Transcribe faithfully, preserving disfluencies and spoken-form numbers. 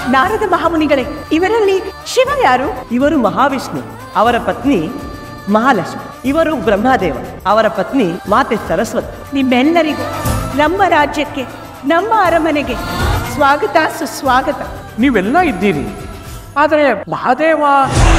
ನಾರದ ಮಹಾಮುನಿಗಳೇ, ಇವರಲ್ಲಿ ಶಿವ ಯಾರು? ಇವರು ಮಹಾವಿಷ್ಣು, ಅವರ ಪತ್ನಿ ಮಹಾಲಕ್ಷ್ಮಿ. ಇವರು ಬ್ರಹ್ಮದೇವ, ಅವರ ಪತ್ನಿ ಮಾತೆ ಸರಸ್ವತಿ. ನಿಮ್ಮೆಲ್ಲರಿಗೂ ನಮ್ಮ ರಾಜ್ಯಕ್ಕೆ, ನಮ್ಮ ಅರಮನೆಗೆ ಸ್ವಾಗತ ಸುಸ್ವಾಗತ. ನೀವೆಲ್ಲ ಇದ್ದೀರಿ, ಆದರೆ ಮಹಾದೇವ